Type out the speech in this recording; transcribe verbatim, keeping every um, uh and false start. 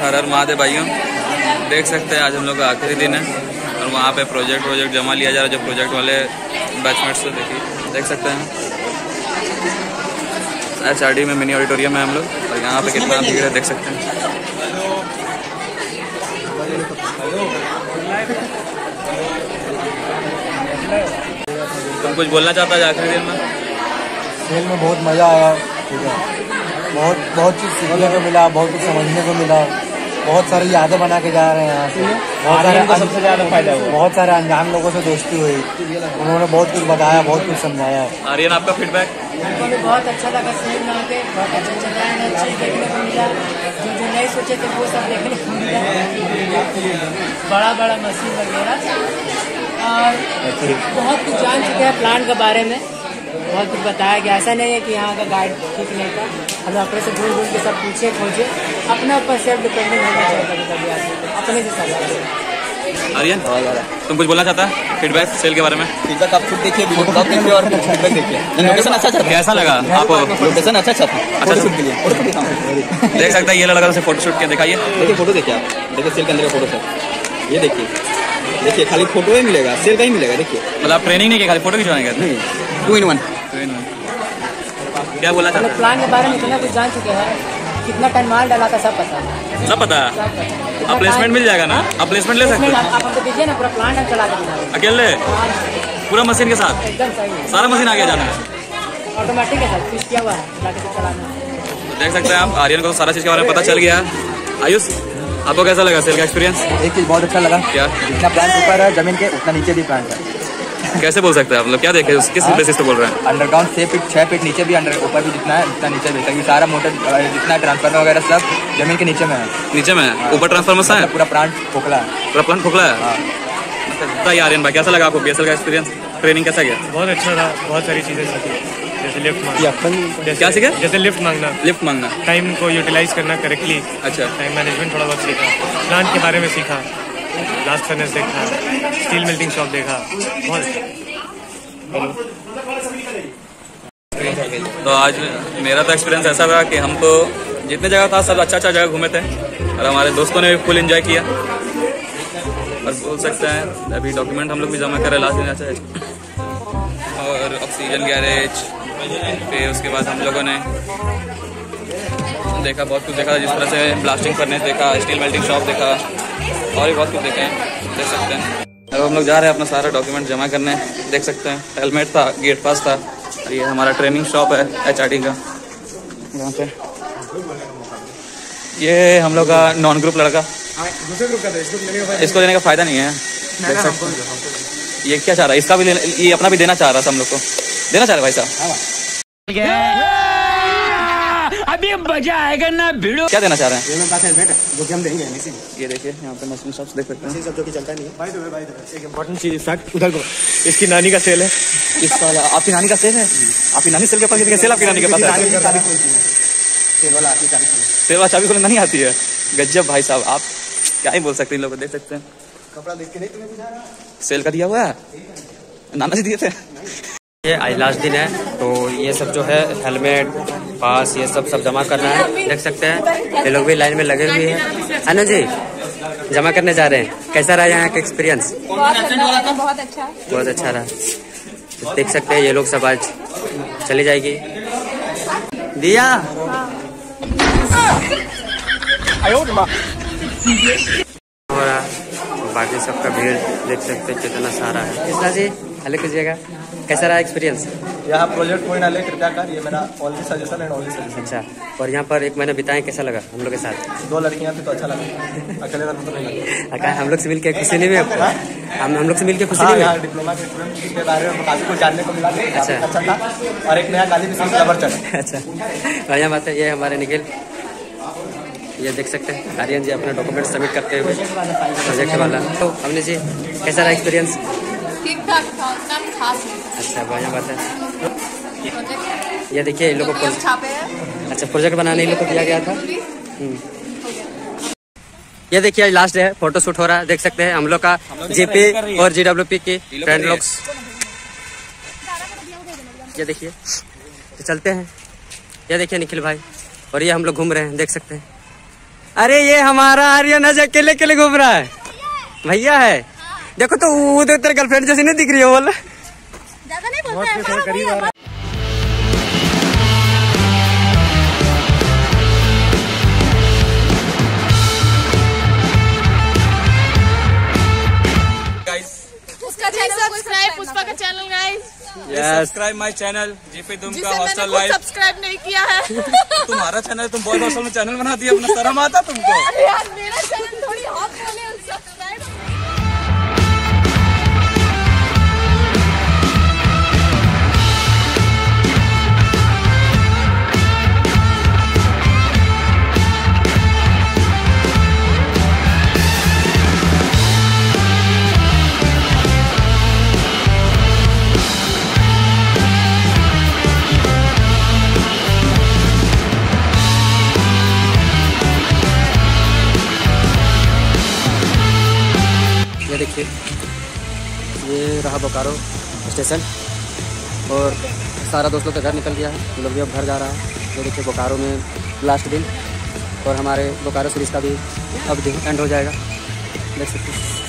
हर हर महादेव भाइयों, देख सकते हैं आज हम लोग का आखिरी दिन है और वहाँ पे प्रोजेक्ट प्रोजेक्ट जमा लिया जा रहा है। जो प्रोजेक्ट वाले बैचमेट्स से देखिए देख सकते हैं एच आर डी में मिनी ऑडिटोरियम है हम लोग और यहाँ पे कितना भीड़ है देख सकते हैं। तुम कुछ बोलना चाहता है आखिरी दिन में? खेल में बहुत मज़ा आया, ठीक है, बहुत बहुत चीज़ सीखने को मिला, बहुत कुछ समझने को मिला, बहुत सारी यादें बना के जा रहे हैं यहाँ से। बहुत सारे सबसे ज़्यादा फायदा हुआ, बहुत सारे अनजान लोगों से दोस्ती हुई, उन्होंने बहुत कुछ बताया, बहुत कुछ समझाया। आर्यन आपका फीडबैक? बहुत अच्छा लगा, सीन बना के बहुत अच्छा चला है, अच्छी देखने को मिला, जो जो नहीं सोचे थे वो सब देखने को मिला, बड़ा बड़ा मशीन वगैरह और बहुत कुछ जान चुके हैं प्लांट के बारे में, बहुत कुछ बताया गया। ऐसा नहीं है कि यहाँ का गाइड ठीक नहीं था, हमें अपने से ढूंढ ढूंढ के सब पूछे खोजे, अपने ऊपर सेल्फ डिपेंडेंट होना चाहिए कभी कभी आदमी, अपने से सब। आर्यन तुम कुछ बोलना चाहता है फीडबैक सेल के बारे में? फीडबैक आप खुद देखिए, वीडियो ब्लॉग देखिए और फीडबैक देखिए। लोकेशन अच्छा था, कैसा लगा आपको? लोकेशन अच्छा अच्छा था, अच्छा शूट के लिए फोटो दिखाऊं? देख सकते हैं ये लड़का से फोटो शूट किया, दिखाइए। देखिए फोटो देखिए आप, देखिए सेल के अंदर का फोटो सर, ये देखिए देखिए खाली फोटो ही मिलेगा, सेल का ही मिलेगा। देखिए मतलब ट्रेनिंग नहीं किया, खाली फोटो खिंचवाने का? नहीं, टू इन वन। क्या बोला था? प्लान के बारे में इतना कुछ जान चुके हैं, कितना टाइम माल डाला था सब पता, सब पता। अब प्लेसमेंट मिल जाएगा ना? अब प्लेसमेंट ले सकते हैं आप हमको दीजिए ना, पूरा प्लांट हम चला के अकेले पूरा मशीन के साथ, एकदम सही, सारा मशीन आगे जाना है, ऑटोमेटिक है सर, फिक्स किया हुआ है, चलाना। देख सकते हैं आप आर्यन को सारा चीज के बारे में पता चल गया। आयुष आपको कैसा लगा सेल का एक्सपीरियंस? एक चीज बहुत अच्छा लगा, क्या? जितना प्लांट ऊपर है जमीन के उतना नीचे भी प्लांट है। कैसे बोल सकते हैं आप लोग, क्या देखे किस बेसिस पे बोल रहे हैं? अंडरग्राउंड छह फीट छह फीट नीचे भी, अंडर ऊपर भी जितना है उतना नीचे भी, क्योंकि सारा मोटर जितना ट्रांसफार्मर वगैरह सब जमीन के नीचे में है। नीचे में है, ऊपर ट्रांसफार्मर है, पूरा प्लांट खोखला है, पूरा प्लांट खोखला है। बताइए आर्यन भाई कैसा लगा आपको बीएसएल का एक्सपीरियंस, ट्रेनिंग कैसा गया? बहुत अच्छा था, बहुत सारी चीजें सीखी, जैसे लिफ्ट मांगना, क्या सीखे? जैसे लिफ्ट मांगना, लिफ्ट मांगना, टाइम को यूटिलाइज करना करेक्टली, अच्छा, टाइम मैनेजमेंट थोड़ा बहुत सीखा, प्लांट के बारे में सीखा, ब्लास्ट फर्नेस देखा, स्टील मेल्टिंग शॉप देखा, बहुत। तो आज मेरा तो एक्सपीरियंस ऐसा रहा कि हम तो जितने जगह था सब अच्छा अच्छा जगह घूमे थे और हमारे दोस्तों ने भी फुल एंजॉय किया और बोल सकते हैं अभी डॉक्यूमेंट हम लोग भी जमा करें लास्ट दिन अच्छा है। और ऑक्सीजन गैरेज, फिर उसके बाद हम लोगों ने देखा बहुत कुछ देखा, जिस तरह से ब्लास्टिंग फर्नेस देखा, स्टील मेल्टिंग शॉप देखा और भी बहुत कुछ देखे हैं, देख सकते हैं। अब हम लोग जा रहे हैं अपना सारा डॉक्यूमेंट जमा करने, देख सकते हैं हेलमेट था, गेट पास था और ये हमारा ट्रेनिंग शॉप है एच आर डी का। यहाँ पे ये हम लोग का नॉन ग्रुप लड़का, दूसरे ग्रुप का था, इसको देने का फायदा नहीं है, देख सकते हैं। ये क्या चाह रहा है, इसका भी ये अपना भी देना चाह रहा था, हम लोग को देना चाह रहे भाई साहब, अभी मजा आएगा ना भिड़ो। क्या देना चाह रहे हैं? मेरे पास हेलमेट है जो कि हम देंगे। ये देखिए यहाँ पे मशीन शॉप्स देख सकते हैं, सब जो कि चलता नहीं है। भाई तो भाई एक इम्पोर्टेंट चीज फैक्ट उधर को, इसकी नानी का सेल है। इस साल आपकी नानी का सेल है? आपकी नानी सेल के पास, सेल आपकी नानी के पास है? सेल वाला सेल वाला चाबी खोलने नहीं आती है? गज्जब भाई साहब, आप क्या ही बोल सकते हैं, इन लोग देख सकते हैं। कपड़ा देख के नहीं तुम्हें बुझा रहा? सेल का दिया हुआ है, नाना जी दिए थे। ये आज लास्ट दिन है तो ये सब जो है हेलमेट पास ये सब सब जमा करना है, देख सकते हैं ये लोग भी लाइन में लगे हुए हैं। अनु जी जमा करने जा रहे हैं, कैसा रहा यहाँ का एक्सपीरियंस? बहुत अच्छा, बहुत अच्छा बहुत अच्छा रहा, तो देख सकते हैं ये लोग सब आज चली जाएगी। दिया और बाकी सबका भीड़ देख सकते हैं कितना सारा है। कृष्णा जी हेलो कीजिएगा, कैसा रहा एक्सपीरियंस? यहाँ प्रोजेक्ट कोई ना ले, कृपया कर, ये मेरा only suggestion and only suggestion. अच्छा, और यहाँ पर एक महीना बिताएं, कैसा लगा हम लोग के साथ? दो लड़कियाँ थी तो अच्छा लगा, अकेले रहने तो नहीं लगा। हम लोग से मिलकर खुशी नहीं हुई आपको? हम हम लोग से मिलकर खुशी हाँ, नहीं हुई? डिप्लोमा के स्टूडेंट के बारे में काफी कुछ जानने को मिला, अच्छा अच्छा था। और एक नया गाली भी जबर चढ़ा। अच्छा बढ़िया बात है। ये हमारे निखिल, ये देख सकते हैं आर्यन जी अपना डॉक्यूमेंट सबमिट करते हुए प्रोजेक्ट वाला। तो हमने जी कैसा रहा एक्सपीरियंस? ठीक ठाक था, उतना भी खास नहीं। अच्छा बढ़िया बात है। ये देखिए इन लोगों को अच्छा प्रोजेक्ट बनाने इन लोग को दिया गया था। ये देखिए लास्ट है, फोटो शूट हो रहा है, देख सकते हैं हम लोग का जीपी और जीडब्ल्यूपी की फ्रेंड लोग। ये देखिए तो चलते हैं। ये देखिए निखिल भाई, और ये हम लोग घूम रहे हैं, देख सकते हैं। अरे ये हमारा आर्यन आज अकेले अकेले घूम रहा है। भैया है देखो तो उधर तेरे गर्लफ्रेंड जैसी नहीं दिख रही है बोल। ज्यादा नहीं बोलता है, हाँ, करीब आ रहा है। उसका चैनल सब्सक्राइब, पुष्पा का channel guys, subscribe my channel जीपी तुम जिसे का मैंने हॉस्टल खुद लाइफ। सब्सक्राइब नहीं किया है। तुम्हारा चैनल, तुम बॉयज हॉस्टल में चैनल बना दिया, अपना शर्म आता तुमको? अरे यार मेरा चैनल थोड़ी हॉट बोले सब्सक्राइब। ये देखिए ये रहा बोकारो स्टेशन और सारा दोस्त लोग का घर निकल गया है। हम लोग भी अब घर जा रहा है। ये देखिए बोकारो में लास्ट दिन और हमारे बोकारो सीरीज़ का भी अब एंड हो जाएगा, देख सकते हैं।